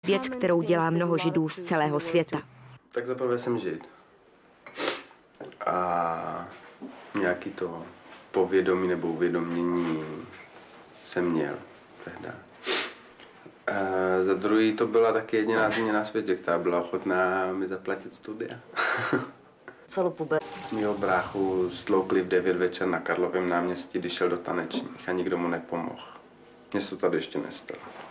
Věc, kterou dělá mnoho Židů z celého světa. Tak zaprvé jsem Žid. A nějaký to povědomí nebo uvědomění jsem měl tehdy. Za druhý to byla taky jediná země na světě, která byla ochotná mi zaplatit studia. Celou puber. Mýho bráchu stloukli v 9 večer na Karlovém náměstí, když šel do tanečních a nikdo mu nepomohl. Mně se to tady ještě nestalo.